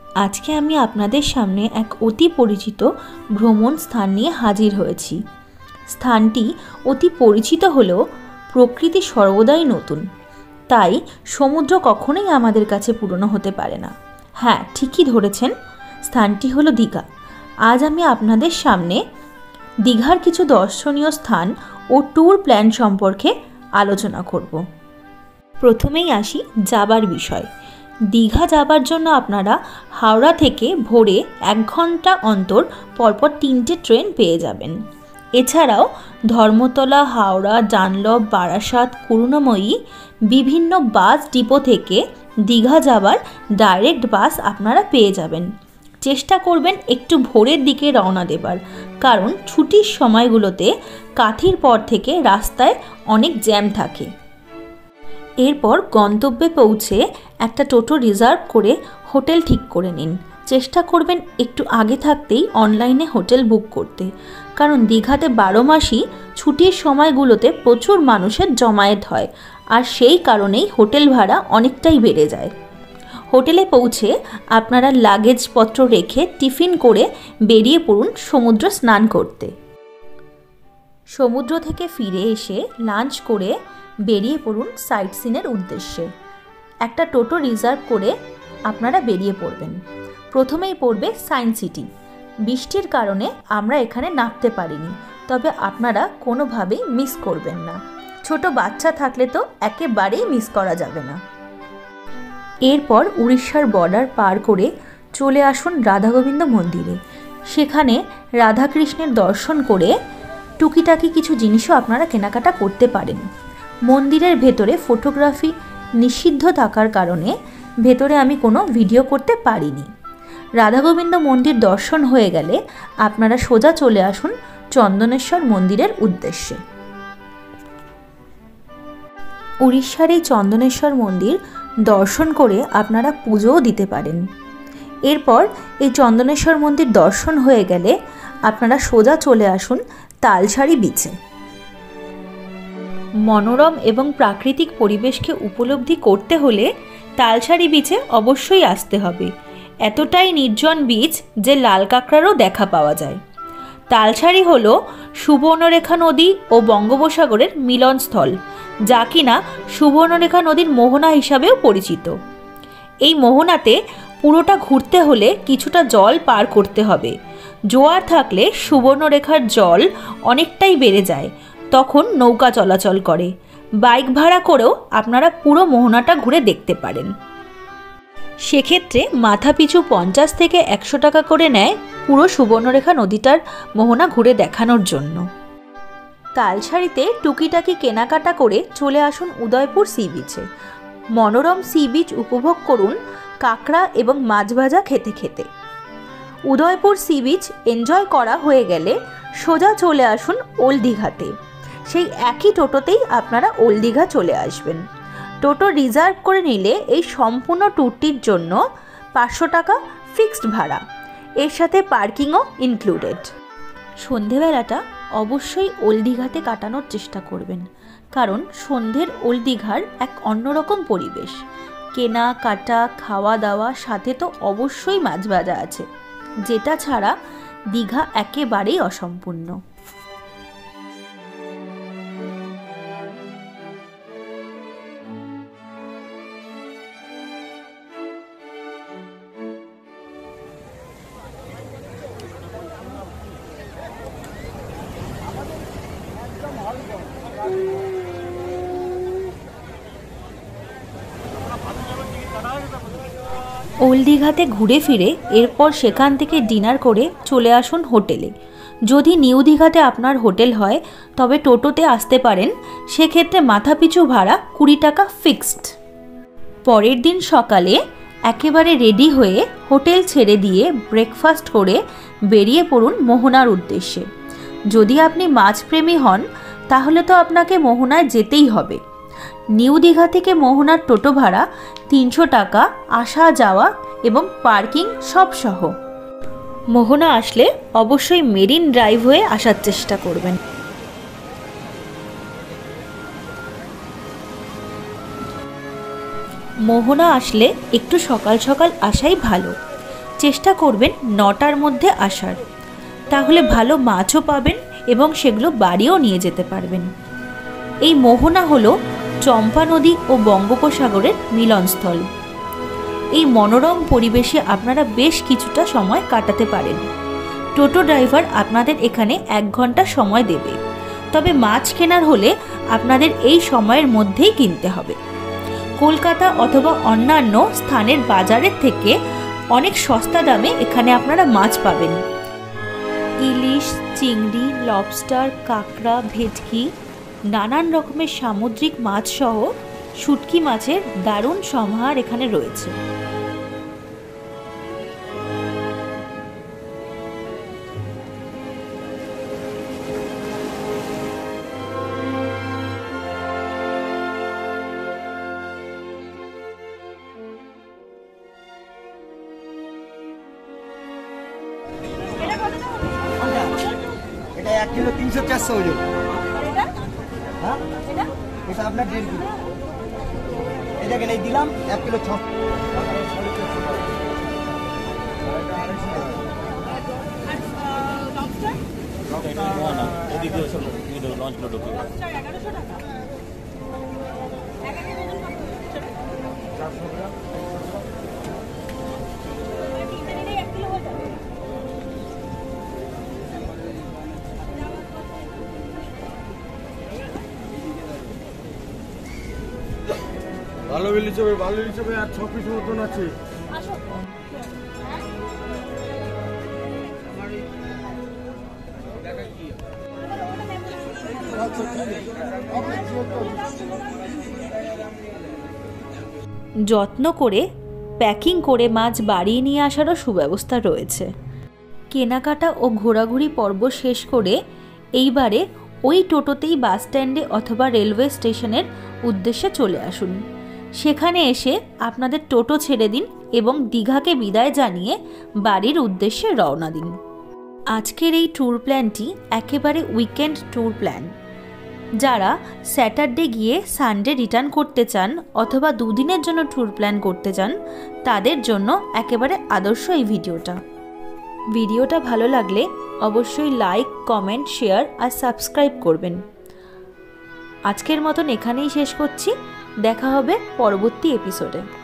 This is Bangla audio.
আজকে আমি আপনাদের সামনে এক অতি পরিচিত ভ্রমণ স্থান নিয়ে হাজির হয়েছি। স্থানটি অতি পরিচিত হলেও প্রকৃতি সর্বদাই নতুন, তাই সমুদ্র কখনোই আমাদের কাছে পুরনো হতে পারে না। হ্যাঁ, ঠিকই ধরেছেন, স্থানটি হলো দীঘা। আজ আমি আপনাদের সামনে দীঘার কিছু দর্শনীয় স্থান ও ট্যুর প্ল্যান সম্পর্কে আলোচনা করব। প্রথমেই আসি যাবার বিষয়। দীঘা যাবার জন্য আপনারা হাওড়া থেকে ভোরে 1 ঘন্টা অন্তর পরপর 3টে ট্রেন পেয়ে যাবেন। এছাড়াও ধর্মতলা, হাওড়া, ডানলপ, বারাসাত, করুণাময়ী বিভিন্ন বাস ডিপো থেকে দীঘা যাবার ডাইরেক্ট বাস আপনারা পেয়ে যাবেন। চেষ্টা করবেন একটু ভোরের দিকে রওনা দেবার, কারণ ছুটির সময়গুলোতে কাঠির পর থেকে রাস্তায় অনেক জ্যাম থাকে। এরপর গন্তব্যে পৌঁছে একটা টোটো রিজার্ভ করে হোটেল ঠিক করে নিন। চেষ্টা করবেন একটু আগে থাকতেই অনলাইনে হোটেল বুক করতে, কারণ দীঘাতে 12 মাসই ছুটির সময়গুলোতে প্রচুর মানুষের জমায়েত হয়, আর সেই কারণেই হোটেল ভাড়া অনেকটাই বেড়ে যায়। হোটেলে পৌঁছে আপনারা লাগেজপত্র রেখে টিফিন করে বেরিয়ে পড়ুন সমুদ্র স্নান করতে। সমুদ্র থেকে ফিরে এসে লাঞ্চ করে বেরিয়ে পড়ুন সাইট সিনের উদ্দেশ্যে। একটা টোটো রিজার্ভ করে আপনারা বেরিয়ে পড়বেন। প্রথমেই পড়বে সায়েন্স সিটি। বৃষ্টির কারণে আমরা এখানে নামতে পারিনি, তবে আপনারা কোনোভাবেই মিস করবেন না। ছোট বাচ্চা থাকলে তো একেবারেই মিস করা যাবে না। এরপর উড়িষ্যার বর্ডার পার করে চলে আসুন রাধাগোবিন্দ মন্দিরে। সেখানে রাধাকৃষ্ণের দর্শন করে টুকিটাকি কিছু জিনিসও আপনারা কেনাকাটা করতে পারেন। মন্দিরের ভেতরে ফটোগ্রাফি নিষিদ্ধ থাকার কারণে ভেতরে আমি কোনো ভিডিও করতে পারিনি। রাধাগোবিন্দ মন্দির দর্শন হয়ে গেলে আপনারা সোজা চলে আসুন চন্দনেশ্বর মন্দিরের উদ্দেশ্যে। উড়িষ্যার এই চন্দনেশ্বর মন্দির দর্শন করে আপনারা পুজোও দিতে পারেন। এরপর এই চন্দনেশ্বর মন্দির দর্শন হয়ে গেলে আপনারা সোজা চলে আসুন তালসারি বিচে। মনোরম এবং প্রাকৃতিক পরিবেশকে উপলব্ধি করতে হলে তালসারি বিচে অবশ্যই আসতে হবে। এতটাই নির্জন বিচ যে লাল কাঁকড়ারও দেখা পাওয়া যায়। তালসারি হল সুবর্ণরেখা নদী ও বঙ্গোপসাগরের মিলনস্থল, যা কিনা সুবর্ণরেখা নদীর মোহনা হিসাবেও পরিচিত। এই মোহনাতে পুরোটা ঘুরতে হলে কিছুটা জল পার করতে হবে। জোয়ার থাকলে সুবর্ণরেখার জল অনেকটাই বেড়ে যায়, তখন নৌকা চলাচল করে। বাইক ভাড়া করেও আপনারা পুরো মোহনাটা ঘুরে দেখতে পারেন। সেক্ষেত্রে মাথাপিছু 50 থেকে 100 টাকা করে নেয় পুরো সুবর্ণরেখা নদীটার মোহনা ঘুরে দেখানোর জন্য। তালসারিতে টুকিটাকি কেনাকাটা করে চলে আসুন উদয়পুর সি বিচে। মনোরম সি বিচ উপভোগ করুন কাঁকড়া এবং মাছ ভাজা খেতে খেতে। উদয়পুর সি বিচ এনজয় করা হয়ে গেলে সোজা চলে আসুন ওল্ড দীঘাতে। সেই একই টোটোতেই আপনারা ওল্ড দীঘা চলে আসবেন। টোটো রিজার্ভ করে নিলে এই সম্পূর্ণ ট্যুরটির জন্য 500 টাকা ফিক্সড ভাড়া, এর সাথে পার্কিংও ইনক্লুডেড। সন্ধেবেলাটা অবশ্যই ওল্ড দীঘাতে কাটানোর চেষ্টা করবেন, কারণ সন্ধ্যের ওল্ড দীঘার এক অন্যরকম পরিবেশ। কেনাকাটা, খাওয়া দাওয়া, সাথে তো অবশ্যই মাছ ভাজা আছে, যেটা ছাড়া দীঘা একেবারেই অসম্পূর্ণ। ওল্ড দীঘাতে ঘুরে ফিরে এরপর সেখান থেকে ডিনার করে চলে আসুন হোটেলে। যদি নিউ দীঘাতে আপনার হোটেল হয় তবে টোটোতে আসতে পারেন, সেক্ষেত্রে মাথাপিছু ভাড়া 20 টাকা ফিক্সড। পরের দিন সকালে একেবারে রেডি হয়ে হোটেল ছেড়ে দিয়ে ব্রেকফাস্ট করে বেরিয়ে পড়ুন মোহনার উদ্দেশ্যে। যদি আপনি মাছপ্রেমী হন তাহলে তো আপনাকে মোহনায় যেতেই হবে। নিউ দীঘা থেকে মোহনার টোটো ভাড়া 300 টাকা, আসা যাওয়া এবং পার্কিং সব সহ। মোহনা আসলে অবশ্যই মেরিন ড্রাইভ হয়ে আসার চেষ্টা করবেন। মোহনা আসলে একটু সকাল সকাল আসাই ভালো, চেষ্টা করবেন 9টার মধ্যে আসার, তাহলে ভালো মাছও পাবেন এবং সেগুলো বাড়িও নিয়ে যেতে পারবেন। এই মোহনা হলো চম্পা নদী ও বঙ্গোপসাগরের মিলনস্থল। এই মনোরম পরিবেশে আপনারা বেশ কিছুটা সময় কাটাতে পারেন। টোটো ড্রাইভার আপনাদের এখানে 1 ঘন্টা সময় দেবে, তবে মাছ কেনার হলে আপনাদের এই সময়ের মধ্যেই কিনতে হবে। কলকাতা অথবা অন্যান্য স্থানের বাজারের থেকে অনেক সস্তা দামে এখানে আপনারা মাছ পাবেন। ইলিশ, চিংড়ি, লবস্টার, কাঁকড়া, ভেটকি, নানান রকমের সামুদ্রিক মাছ সহ শুটকি মাছের দারুণ সমাহার এখানে রয়েছে। এটা 1 কিলো 300-400 ওজন। হ্যাঁ এটা আপনার 1.5 কিলো। এই দেখেন এই দিলাম 1 কিলো 6। ভালো ইলিশ হবে, ভালো ইলিশ হবে, আর 6 পিস মতন আছে। যত্ন করে প্যাকিং করে মাছ বাড়িয়ে নিয়ে আসারও সুব্যবস্থা রয়েছে। কেনাকাটা ও ঘোরাঘুরি পর্ব শেষ করে এইবারে ওই টোটোতেই বাস স্ট্যান্ডে অথবা রেলওয়ে স্টেশনের উদ্দেশ্যে চলে আসুন। সেখানে এসে আপনাদের টোটো ছেড়ে দিন এবং দীঘাকে বিদায় জানিয়ে বাড়ির উদ্দেশ্যে রওনা দিন। আজকের এই ট্যুর প্ল্যানটি একেবারে উইকেন্ড ট্যুর প্ল্যান। যারা স্যাটারডে গিয়ে সানডে রিটার্ন করতে চান অথবা 2 দিনের জন্য ট্যুর প্ল্যান করতে চান, তাদের জন্য একেবারে আদর্শ এই ভিডিওটা। ভিডিওটা ভালো লাগলে অবশ্যই লাইক, কমেন্ট, শেয়ার আর সাবস্ক্রাইব করবেন। আজকের মতন এখানেই শেষ করছি। দেখা হবে পরবর্তী এপিসোডে।